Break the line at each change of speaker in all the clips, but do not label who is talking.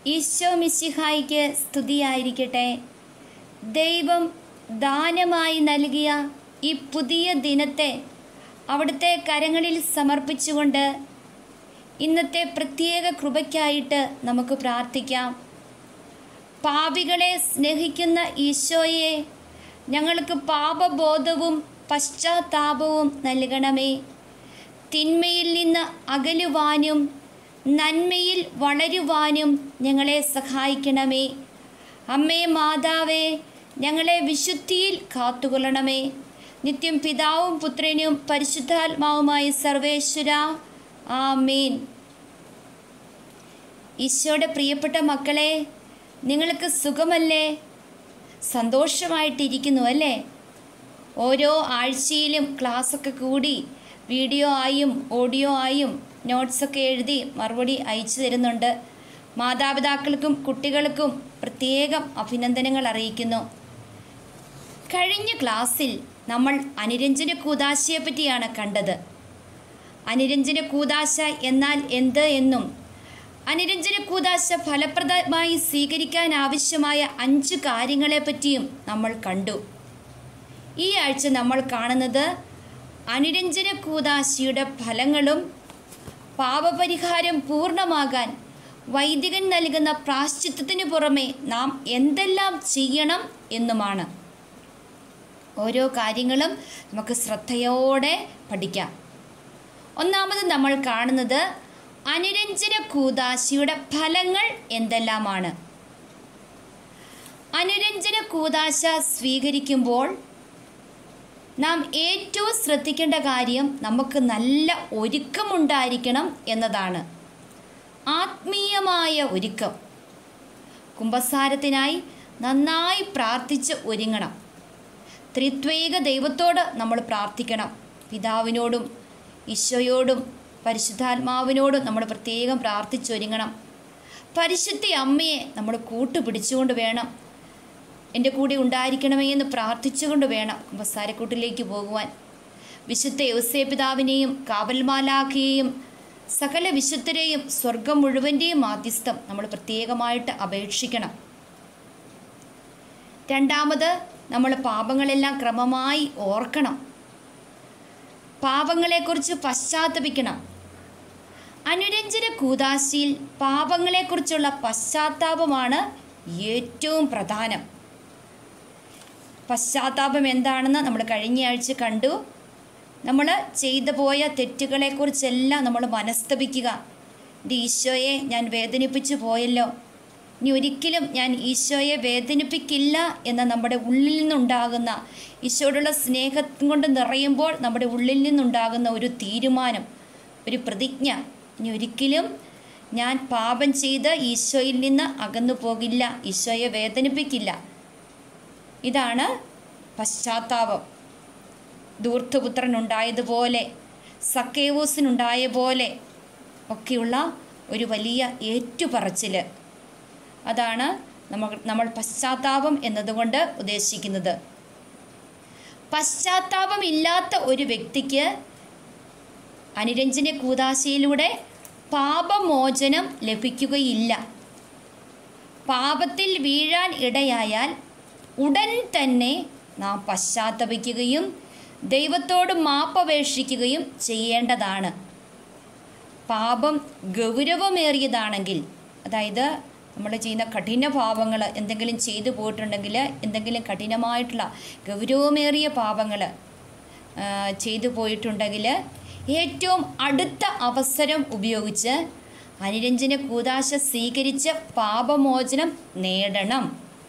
ഈശോ മിശിഹായിക്ക് സ്തുതിയായിരിക്കട്ടെ. ദൈവം ദാനമായി നൽകിയ ഈ പുതിയ ദിനത്തെ അവിടുത്തെ കരങ്ങളിൽ സമർപ്പിച്ചുകൊണ്ട് ഇന്നത്തെ പ്രത്യേക കൃപയ്ക്കായിട്ട് നമുക്ക് പ്രാർത്ഥിക്കാം. പാപികളെ സ്നേഹിക്കുന്ന ഈശോയെ, ഞങ്ങൾക്ക് പാപബോധവും പശ്ചാത്താപവും നൽകണമേ. തിന്മയിൽ നിന്ന് അകലുവാനും നന്മയിൽ വളരുവാനും ഞങ്ങളെ സഹായിക്കണമേ. അമ്മേ മാതാവേ, ഞങ്ങളെ വിശുദ്ധിയിൽ കാത്തുകൊള്ളണമേ. നിത്യം പിതാവും പുത്രനും പരിശുദ്ധാത്മാവുമായ സർവേശ്വര, ആമേൻ. ഈശോയുടെ പ്രിയപ്പെട്ട മക്കളെ, നിങ്ങൾക്ക് സുഖമല്ലേ? സന്തോഷമായിട്ടിരിക്കുന്നു അല്ലേ? ഓരോ ആഴ്ചയിലും ക്ലാസ്സൊക്കെ കൂടി വീഡിയോ ആയും ഓഡിയോ ആയും നോട്ട്സൊക്കെ എഴുതി മറുപടി അയച്ചു തരുന്നുണ്ട്. മാതാപിതാക്കൾക്കും കുട്ടികൾക്കും പ്രത്യേകം അഭിനന്ദനങ്ങൾ അറിയിക്കുന്നു. കഴിഞ്ഞ ക്ലാസ്സിൽ നമ്മൾ അനുരഞ്ജന കൂദാശയെ പറ്റിയാണ് കണ്ടത്. അനുരഞ്ജന കൂദാശ എന്നാൽ എന്ത് എന്നും അനുരഞ്ജന കൂദാശ ഫലപ്രദമായി സ്വീകരിക്കാൻ ആവശ്യമായ 5 കാര്യങ്ങളെപ്പറ്റിയും നമ്മൾ കണ്ടു. ഈ ആഴ്ച നമ്മൾ കാണുന്നത് അനുരഞ്ജന കൂദാശയുടെ ഫലങ്ങളും പാപപരിഹാരം പൂർണ്ണമാകാൻ വൈദികൻ നൽകുന്ന പ്രാശ്ചിത്തത്തിന് പുറമെ നാം എന്തെല്ലാം ചെയ്യണം എന്നുമാണ്. ഓരോ കാര്യങ്ങളും നമുക്ക് ശ്രദ്ധയോടെ പഠിക്കാം. ഒന്നാമത് നമ്മൾ കാണുന്നത് അനുരഞ്ജന കൂദാശയുടെ ഫലങ്ങൾ എന്തെല്ലാമാണ്. അനുരഞ്ജന കൂദാശ സ്വീകരിക്കുമ്പോൾ നാം ഏറ്റവും ശ്രദ്ധിക്കേണ്ട കാര്യം നമുക്ക് നല്ല ഒരുക്കമുണ്ടായിരിക്കണം എന്നതാണ്. ആത്മീയമായ ഒരുക്കം. കുമ്പസാരത്തിനായി നന്നായി പ്രാർത്ഥിച്ച് ഒരുങ്ങണം. ത്രിത്വൈക ദൈവത്തോട് നമ്മൾ പ്രാർത്ഥിക്കണം. പിതാവിനോടും ഈശോയോടും പരിശുദ്ധാത്മാവിനോടും നമ്മൾ പ്രത്യേകം പ്രാർത്ഥിച്ചൊരുങ്ങണം. പരിശുദ്ധ അമ്മയെ നമ്മൾ കൂട്ടുപിടിച്ചുകൊണ്ട് വേണം, എൻ്റെ കൂടെ ഉണ്ടായിരിക്കണമേ എന്ന് പ്രാർത്ഥിച്ചുകൊണ്ട് വേണം കുമ്പസാരക്കൂട്ടിലേക്ക് പോകുവാൻ. വിശുദ്ധ യൗസേപ്പിതാവിനെയും കാവൽമാലാഖയെയും സകല വിശുദ്ധരെയും സ്വർഗം മുഴുവൻ്റെയും മാധ്യസ്ഥം നമ്മൾ പ്രത്യേകമായിട്ട് അപേക്ഷിക്കണം. രണ്ടാമത്, നമ്മൾ പാപങ്ങളെല്ലാം ക്രമമായി ഓർക്കണം. പാപങ്ങളെക്കുറിച്ച് പശ്ചാത്തപിക്കണം. അനുരഞ്ജന കൂദാശയിൽ പാപങ്ങളെക്കുറിച്ചുള്ള പശ്ചാത്താപമാണ് ഏറ്റവും പ്രധാനം. പശ്ചാത്താപം എന്താണെന്ന് നമ്മൾ കഴിഞ്ഞ ആഴ്ച കണ്ടു. നമ്മൾ ചെയ്തു പോയ തെറ്റുകളെക്കുറിച്ചെല്ലാം നമ്മൾ മനസ്തപിക്കുക. എൻ്റെ ഈശോയെ ഞാൻ വേദനിപ്പിച്ചു പോയല്ലോ, ഇനി ഒരിക്കലും ഞാൻ ഈശോയെ വേദനിപ്പിക്കില്ല എന്ന നമ്മുടെ ഉള്ളിൽ നിന്നുണ്ടാകുന്ന, ഈശോയോടുള്ള സ്നേഹം കൊണ്ട് നിറയുമ്പോൾ നമ്മുടെ ഉള്ളിൽ നിന്നുണ്ടാകുന്ന ഒരു തീരുമാനം, ഒരു പ്രതിജ്ഞ, ഇനി ഒരിക്കലും ഞാൻ പാപം ചെയ്ത് ഈശോയിൽ നിന്ന് അകന്നു പോകില്ല, ഈശോയെ വേദനിപ്പിക്കില്ല. ഇതാണ് പശ്ചാത്താപം. ധൂർത്തപുത്രനുണ്ടായതുപോലെ, സക്കേവൂസിനുണ്ടായ പോലെ ഒക്കെയുള്ള ഒരു വലിയ ഏറ്റുപറച്ചിൽ. അതാണ് നമ്മൾ പശ്ചാത്താപം എന്നതുകൊണ്ട് ഉദ്ദേശിക്കുന്നത്. പശ്ചാത്താപമില്ലാത്ത ഒരു വ്യക്തിക്ക് അനുരഞ്ജന കൂദാശയിലൂടെ പാപമോചനം ലഭിക്കുകയില്ല. പാപത്തിൽ വീഴാൻ ഇടയായാൽ ഉടൻ തന്നെ നാം പശ്ചാത്തപിക്കുകയും ദൈവത്തോട് മാപ്പപേക്ഷിക്കുകയും ചെയ്യേണ്ടതാണ്. പാപം ഗൗരവമേറിയതാണെങ്കിൽ, അതായത് നമ്മൾ ചെയ്യുന്ന കഠിന പാപങ്ങൾ എന്തെങ്കിലും ചെയ്തു പോയിട്ടുണ്ടെങ്കിൽ, എന്തെങ്കിലും കഠിനമായിട്ടുള്ള ഗൗരവമേറിയ പാപങ്ങൾ ചെയ്തു പോയിട്ടുണ്ടെങ്കിൽ ഏറ്റവും അടുത്ത അവസരം ഉപയോഗിച്ച് അനുരഞ്ജന കൂദാശ സ്വീകരിച്ച് പാപമോചനം നേടണം.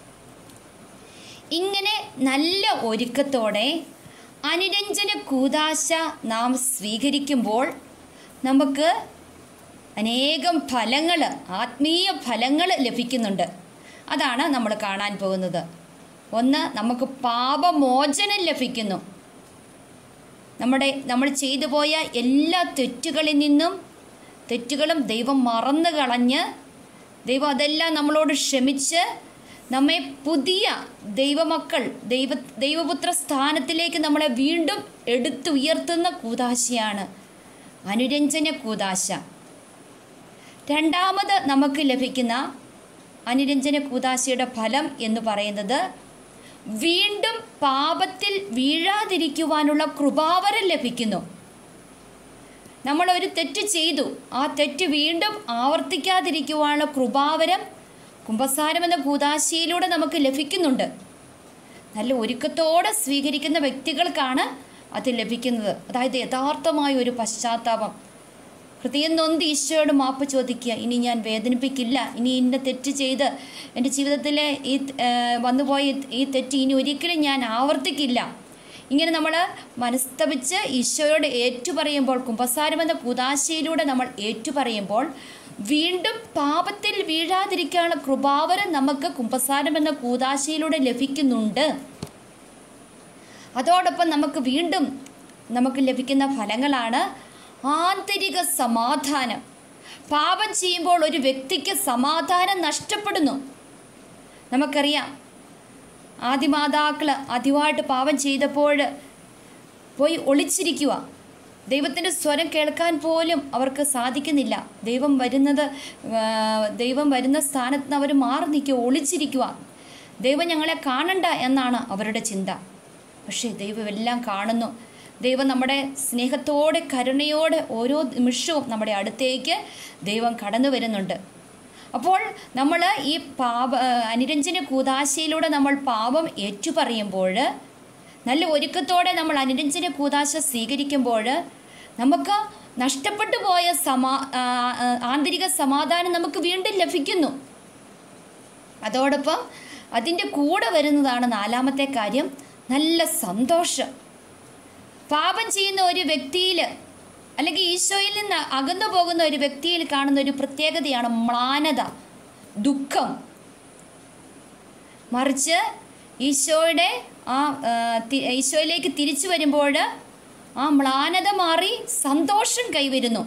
ഇങ്ങനെ നല്ല ഒരുക്കത്തോടെ അനുരഞ്ജന കൂദാശ നാം സ്വീകരിക്കുമ്പോൾ നമുക്ക് അനേകം ഫലങ്ങൾ, ആത്മീയ ഫലങ്ങൾ ലഭിക്കുന്നുണ്ട്. അതാണ് നമ്മൾ കാണാൻ പോകുന്നത്. ഒന്ന്, നമുക്ക് പാപമോചനം ലഭിക്കുന്നു. നമ്മൾ ചെയ്തു പോയ എല്ലാ തെറ്റുകളും ദൈവം മറന്നു കളഞ്ഞ്, ദൈവം അതെല്ലാം നമ്മളോട് ക്ഷമിച്ച് നമ്മെ പുതിയ ദൈവമക്കൾ, ദൈവപുത്ര സ്ഥാനത്തിലേക്ക് നമ്മളെ വീണ്ടും എടുത്തുയർത്തുന്ന കൂദാശയാണ് അനുരഞ്ജന കൂദാശ. രണ്ടാമത് നമുക്ക് ലഭിക്കുന്ന അനുരഞ്ജന കൂദാശയുടെ ഫലം എന്ന് പറയുന്നത് വീണ്ടും പാപത്തിൽ വീഴാതിരിക്കുവാനുള്ള കൃപാവരം ലഭിക്കുന്നു. നമ്മളൊരു തെറ്റ് ചെയ്തു, ആ തെറ്റ് വീണ്ടും ആവർത്തിക്കാതിരിക്കുവാനുള്ള കൃപാവരം കുമ്പസാരം എന്ന കൂദാശയിലൂടെ നമുക്ക് ലഭിക്കുന്നുണ്ട്. നല്ല ഒരുക്കത്തോടെ സ്വീകരിക്കുന്ന വ്യക്തികൾക്കാണ് അത് ലഭിക്കുന്നത്. അതായത് യഥാർത്ഥമായ ഒരു പശ്ചാത്താപം, ഹൃദയം നൊന്ത് ഈശോയോട് മാപ്പ് ചോദിക്കുക. ഇനി ഞാൻ വേദനിപ്പിക്കില്ല, ഇനി ഇന്ന തെറ്റ് ചെയ്ത് എൻ്റെ ജീവിതത്തിലെ ഈ വന്നുപോയ ഈ തെറ്റ് ഇനി ഒരിക്കലും ഞാൻ ആവർത്തിക്കില്ല. ഇങ്ങനെ നമ്മൾ മനസ്തപിച്ച് ഈശോയോട് ഏറ്റുപറയുമ്പോൾ, കുമ്പസാരം എന്ന കൂദാശയിലൂടെ നമ്മൾ ഏറ്റുപറയുമ്പോൾ വീണ്ടും പാപത്തിൽ വീഴാതിരിക്കാനുള്ള കൃപാവരം നമുക്ക് കുമ്പസാരം എന്ന കൂദാശയിലൂടെ ലഭിക്കുന്നുണ്ട്. അതോടൊപ്പം നമുക്ക് വീണ്ടും നമുക്ക് ലഭിക്കുന്ന ഫലങ്ങളാണ് ആന്തരിക സമാധാനം. പാപം ചെയ്യുമ്പോൾ ഒരു വ്യക്തിക്ക് സമാധാനം നഷ്ടപ്പെടുന്നു. നമുക്കറിയാം, ആദിമാതാക്കൾ ആദ്യമായിട്ട് പാപം ചെയ്തപ്പോൾ പോയി ഒളിച്ചിരിക്കുക. ദൈവത്തിൻ്റെ സ്വരം കേൾക്കാൻ പോലും അവർക്ക് സാധിക്കുന്നില്ല. ദൈവം വരുന്ന സ്ഥാനത്ത് നിന്ന് അവർ മാറി നിൽക്കുക, ഒളിച്ചിരിക്കുക. ദൈവം ഞങ്ങളെ കാണണ്ട എന്നാണ് അവരുടെ ചിന്ത. പക്ഷേ ദൈവം എല്ലാം കാണുന്നു. ദൈവം നമ്മുടെ സ്നേഹത്തോടെ കരുണയോടെ ഓരോ നിമിഷവും നമ്മുടെ അടുത്തേക്ക് ദൈവം കടന്നു വരുന്നുണ്ട്. അപ്പോൾ നമ്മൾ ഈ അനുരഞ്ജന കൂദാശയിലൂടെ നമ്മൾ പാപം ഏറ്റുപറയുമ്പോൾ, നല്ല ഒരുക്കത്തോടെ നമ്മൾ അനുരഞ്ജന കൂദാശ സ്വീകരിക്കുമ്പോൾ നമുക്ക് നഷ്ടപ്പെട്ടു പോയ ആന്തരിക സമാധാനം നമുക്ക് വീണ്ടും ലഭിക്കുന്നു. അതോടൊപ്പം അതിൻ്റെ കൂടെ വരുന്നതാണ് നാലാമത്തെ കാര്യം, നല്ല സന്തോഷം. പാപം ചെയ്യുന്ന ഒരു വ്യക്തിയിൽ, അല്ലെങ്കിൽ ഈശോയിൽ നിന്ന് അകന്നു പോകുന്ന ഒരു വ്യക്തിയിൽ കാണുന്ന ഒരു പ്രത്യേകതയാണ് മ്ലാനത, ദുഃഖം. മറിച്ച് ഈശോയിലേക്ക് തിരിച്ചു വരുമ്പോൾ ആ മ്ലാനത മാറി സന്തോഷം കൈവരുന്നു.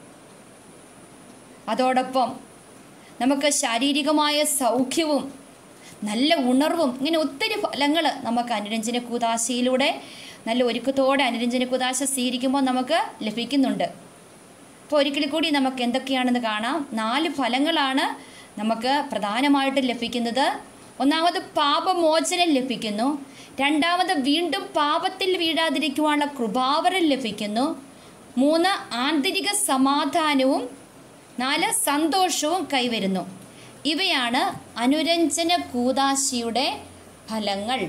അതോടൊപ്പം നമുക്ക് ശാരീരികമായ സൗഖ്യവും നല്ല ഉണർവും, ഇങ്ങനെ ഒത്തിരി ഫലങ്ങൾ നമുക്ക് അനുരഞ്ജന കൂദാശയിലൂടെ നല്ല ഒരുക്കത്തോടെ അനുരഞ്ജന കൂദാശ സ്വീകരിക്കുമ്പോൾ നമുക്ക് ലഭിക്കുന്നുണ്ട്. അപ്പോൾ ഒരിക്കൽ കൂടി നമുക്ക് എന്തൊക്കെയാണെന്ന് കാണാം. 4 ഫലങ്ങളാണ് നമുക്ക് പ്രധാനമായിട്ട് ലഭിക്കുന്നത്. ഒന്നാമത് പാപമോചനം ലഭിക്കുന്നു. രണ്ടാമത് വീണ്ടും പാപത്തിൽ വീഴാതിരിക്കുവാനുള്ള കൃപാവരം ലഭിക്കുന്നു. 3 ആന്തരിക സമാധാനവും 4 സന്തോഷവും കൈവരുന്നു. ഇവയാണ് അനുരഞ്ജന കൂദാശയുടെ ഫലങ്ങൾ.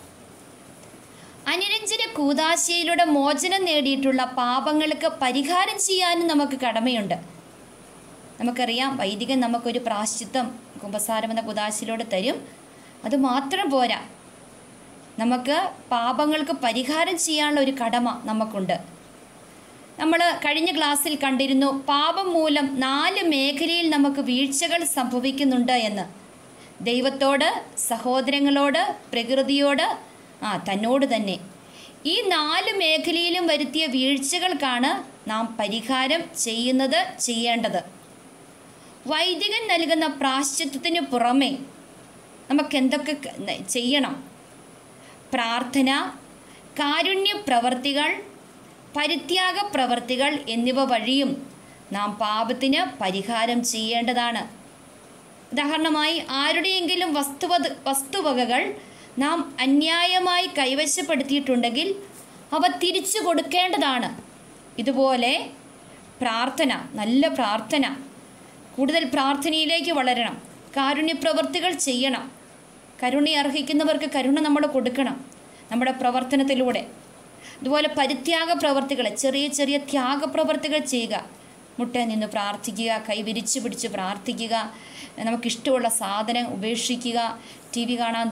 അനുരഞ്ജന കൂദാശയിലൂടെ മോചനം നേടിയിട്ടുള്ള പാപങ്ങൾക്ക് പരിഹാരം ചെയ്യാനും നമുക്ക് കടമയുണ്ട്. നമുക്കറിയാം, വൈദികൻ നമുക്കൊരു പ്രാശ്ചിത്തം കുമ്പസാരം എന്ന കൂദാശയിലൂടെ തരും. അതുമാത്രം പോരാ, നമുക്ക് പാപങ്ങൾക്ക് പരിഹാരം ചെയ്യാനുള്ള ഒരു കടമ നമുക്കുണ്ട്. നമ്മൾ കഴിഞ്ഞ ക്ലാസ്സിൽ കണ്ടിരുന്നു, പാപം മൂലം 4 മേഖലയിൽ നമുക്ക് വീഴ്ചകൾ സംഭവിക്കുന്നുണ്ട് എന്ന്. ദൈവത്തോട്, സഹോദരങ്ങളോട്, പ്രകൃതിയോട്, തന്നോട് തന്നെ. ഈ 4 മേഖലയിലും വരുത്തിയ വീഴ്ചകൾക്കാണ് നാം പരിഹാരം ചെയ്യേണ്ടത്. വൈദികൻ നൽകുന്ന പ്രാശ്ചിത്തത്തിന് പുറമെ നമുക്ക് എന്തൊക്കെ ചെയ്യണം? പ്രാർത്ഥന, കാരുണ്യ പ്രവർത്തികൾ, പരിത്യാഗ പ്രവർത്തികൾ എന്നിവ വഴിയും നാം പാപത്തിന് പരിഹാരം ചെയ്യേണ്ടതാണ്. ഉദാഹരണമായി, ആരുടെയെങ്കിലും വസ്തുവകകൾ നാം അന്യായമായി കൈവശപ്പെടുത്തിയിട്ടുണ്ടെങ്കിൽ അവ തിരിച്ചു കൊടുക്കേണ്ടതാണ്. ഇതുപോലെ പ്രാർത്ഥന, നല്ല പ്രാർത്ഥന, കൂടുതൽ പ്രാർത്ഥനയിലേക്ക് വളരണം. കാരുണ്യപ്രവർത്തികൾ ചെയ്യണം. കരുണ അർഹിക്കുന്നവർക്ക് കരുണ നമ്മൾ കൊടുക്കണം നമ്മുടെ പ്രവർത്തനത്തിലൂടെ. അതുപോലെ പരിത്യാഗ പ്രവർത്തികൾ, ചെറിയ ചെറിയ ത്യാഗപ്രവർത്തികൾ ചെയ്യുക. മുട്ട നിന്ന് പ്രാർത്ഥിക്കുക, കൈ വിരിച്ചു പിടിച്ച് പ്രാർത്ഥിക്കുക, നമുക്കിഷ്ടമുള്ള സാധനം ഉപേക്ഷിക്കുക. ടി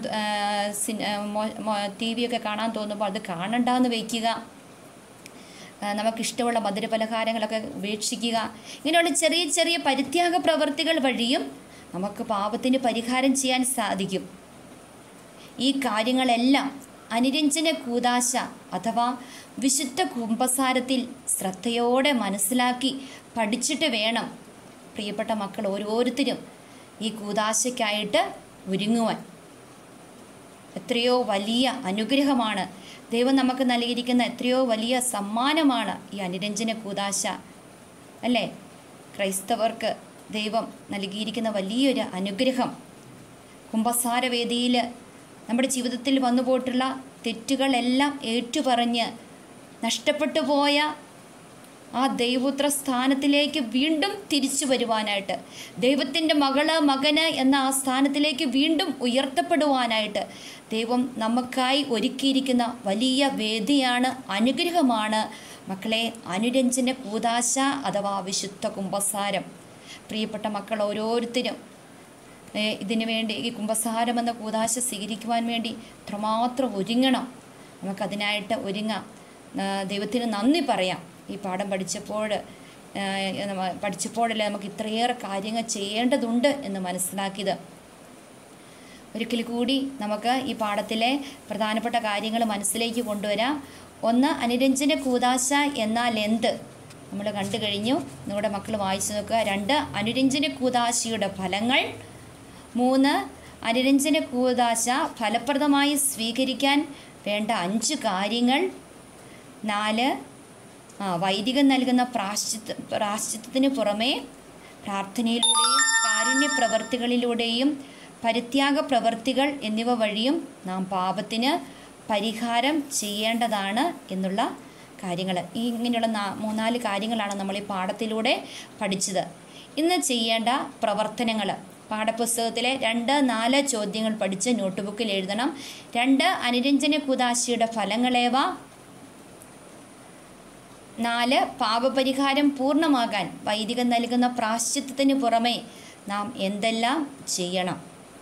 വിയൊക്കെ കാണാൻ തോന്നുമ്പോൾ അത് കാണണ്ടെന്ന് വയ്ക്കുക. നമുക്കിഷ്ടമുള്ള മധുരപലഹാരങ്ങളൊക്കെ ഉപേക്ഷിക്കുക. ഇങ്ങനെയുള്ള ചെറിയ ചെറിയ പരിത്യാഗ പ്രവർത്തികൾ വഴിയും നമുക്ക് പാപത്തിന് പരിഹാരം ചെയ്യാൻ സാധിക്കും. ഈ കാര്യങ്ങളെല്ലാം അനുരഞ്ജന കൂദാശ അഥവാ വിശുദ്ധ കുമ്പസാരത്തിൽ ശ്രദ്ധയോടെ മനസ്സിലാക്കി പഠിച്ചിട്ട് വേണം പ്രിയപ്പെട്ട മക്കൾ ഓരോരുത്തരും ഈ കൂദാശയ്ക്കായിട്ട് ഒരുങ്ങുവാൻ. എത്രയോ വലിയ അനുഗ്രഹമാണ് ദൈവം നമുക്ക് നൽകിയിരിക്കുന്ന, എത്രയോ വലിയ സമ്മാനമാണ് ഈ അനുരഞ്ജന കൂദാശ, അല്ലേ? ക്രൈസ്തവർക്ക് ദൈവം നൽകിയിരിക്കുന്ന വലിയൊരു അനുഗ്രഹം. കുമ്പസാരവേദിയിൽ നമ്മുടെ ജീവിതത്തിൽ വന്നു പോയിട്ടുള്ള തെറ്റുകളെല്ലാം ഏറ്റുപറഞ്ഞ് നഷ്ടപ്പെട്ടു പോയ ആ ദൈവപുത്ര സ്ഥാനത്തിലേക്ക് വീണ്ടും തിരിച്ചു വരുവാനായിട്ട്, ദൈവത്തിൻ്റെ മകന് എന്ന ആ സ്ഥാനത്തിലേക്ക് വീണ്ടും ഉയർത്തപ്പെടുവാനായിട്ട് ദൈവം നമുക്കായി ഒരുക്കിയിരിക്കുന്ന വലിയ വേദിയാണ്, അനുഗ്രഹമാണ് മക്കളെ അനുരഞ്ജന കൂദാശ അഥവാ വിശുദ്ധ കുമ്പസാരം. പ്രിയപ്പെട്ട മക്കൾ ഓരോരുത്തരും ഇതിനു വേണ്ടി, ഈ കുമ്പസാരം എന്ന കൂദാശ സ്വീകരിക്കുവാൻ വേണ്ടി എത്രമാത്രം നമുക്കതിനായിട്ട് ഒരുങ്ങാം. ദൈവത്തിന് നന്ദി പറയാം. ഈ പാഠം പഠിച്ചപ്പോഴല്ലേ നമുക്ക് ഇത്രയേറെ കാര്യങ്ങൾ ചെയ്യേണ്ടതുണ്ട് എന്ന് മനസ്സിലാക്കിയത്. ഒരിക്കൽ കൂടി നമുക്ക് ഈ പാഠത്തിലെ പ്രധാനപ്പെട്ട കാര്യങ്ങൾ മനസ്സിലേക്ക് കൊണ്ടുവരാം. 1, അനുരഞ്ജന കൂദാശ എന്നാൽ എന്ത് നമ്മൾ കണ്ടു കഴിഞ്ഞു. നിങ്ങളുടെ മക്കൾ വായിച്ചു നോക്കുക. 2, അനുരഞ്ജന കൂദാശയുടെ ഫലങ്ങൾ. 3, അനുരഞ്ജന കൂദാശ ഫലപ്രദമായി സ്വീകരിക്കാൻ വേണ്ട 5 കാര്യങ്ങൾ. 4, വൈദികൻ നൽകുന്ന പ്രാശ്ചിത്തത്തിന് പുറമേ പ്രാർത്ഥനയിലൂടെയും കാരുണ്യ പ്രവർത്തികളിലൂടെയും പരിത്യാഗ പ്രവർത്തികൾ എന്നിവ വഴിയും നാം പാപത്തിന് പരിഹാരം ചെയ്യേണ്ടതാണ് എന്നുള്ള കാര്യങ്ങൾ. ഇങ്ങനെയുള്ള 3-4 കാര്യങ്ങളാണ് നമ്മൾ ഈ പാഠത്തിലൂടെ പഠിച്ചത്. ഇന്ന് ചെയ്യേണ്ട പ്രവർത്തനങ്ങൾ പാഠപുസ്തകത്തിലെ 2-4 ചോദ്യങ്ങൾ പഠിച്ച് നോട്ട് ബുക്കിൽ എഴുതണം. 2, അനുരഞ്ജന കൂദാശയുടെ ഫലങ്ങളേവ. 4, പാപപരിഹാരം പൂർണ്ണമാകാൻ വൈദികൻ നൽകുന്ന പ്രാശ്ചിത്തത്തിന് പുറമെ നാം എന്തെല്ലാം ചെയ്യണം.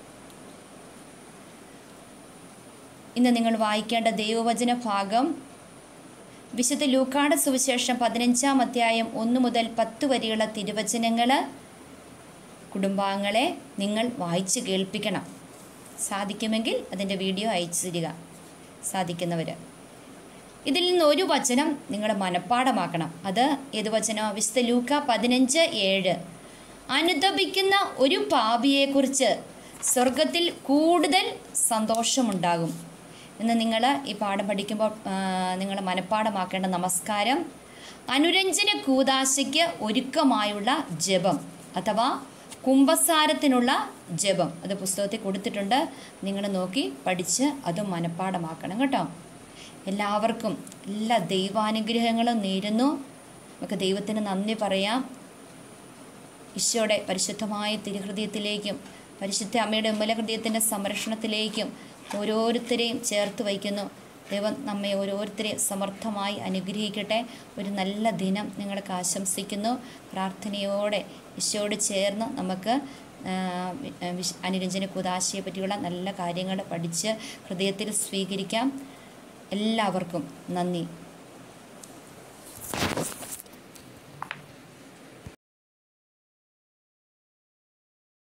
ഇന്ന് നിങ്ങൾ വായിക്കേണ്ട ദൈവവചന ഭാഗം വിശുദ്ധ ലൂക്കായുടെ സുവിശേഷം 15-ാം അധ്യായം 1 മുതൽ 10 വരെയുള്ള തിരുവചനങ്ങൾ. കുടുംബാംഗങ്ങളെ നിങ്ങൾ വായിച്ച് കേൾപ്പിക്കണം. സാധിക്കുമെങ്കിൽ അതിൻ്റെ വീഡിയോ അയച്ചു തരിക, സാധിക്കുന്നവർ. ഇതിൽ നിന്ന് ഒരു വചനം നിങ്ങൾ മനഃപ്പാഠമാക്കണം. അത് ഏത് വചനം? വിശുദ്ധ ലൂക്ക 15:7. അനുതപിക്കുന്ന ഒരു പാപിയെക്കുറിച്ച് സ്വർഗത്തിൽ കൂടുതൽ സന്തോഷമുണ്ടാകും എന്ന് നിങ്ങൾ ഈ പാഠം പഠിക്കുമ്പോൾ നിങ്ങൾ മനഃപ്പാഠമാക്കേണ്ട നമസ്കാരം. അനുരഞ്ജന കൂദാശയ്ക്ക് ഒരുക്കമായുള്ള ജപം അഥവാ കുമ്പസാരത്തിനുള്ള ജപം, അത് പുസ്തകത്തിൽ കൊടുത്തിട്ടുണ്ട്. നിങ്ങൾ നോക്കി പഠിച്ച് അതും മനഃപ്പാഠമാക്കണം കേട്ടോ. എല്ലാവർക്കും എല്ലാ ദൈവാനുഗ്രഹങ്ങളും നേരുന്നു. നമുക്ക് ദൈവത്തിന് നന്ദി പറയാം. ഈശോയുടെ പരിശുദ്ധമായ തിരുഹൃദയത്തിലേക്കും പരിശുദ്ധ അമ്മയുടെ ഉമ്മലഹൃദയത്തിൻ്റെ സംരക്ഷണത്തിലേക്കും ഓരോരുത്തരെയും ചേർത്ത് വയ്ക്കുന്നു. ദൈവം നമ്മെ ഓരോരുത്തരെയും സമർത്ഥമായി അനുഗ്രഹിക്കട്ടെ. ഒരു നല്ല ദിനം നിങ്ങൾക്ക് ആശംസിക്കുന്നു. പ്രാർത്ഥനയോടെ ഈശോയോട് ചേർന്ന് നമുക്ക് അനുരഞ്ജന കൂദാശയെ പറ്റിയുള്ള നല്ല കാര്യങ്ങൾ പഠിച്ച് ഹൃദയത്തിൽ സ്വീകരിക്കാം. എല്ലാവർക്കും നന്ദി.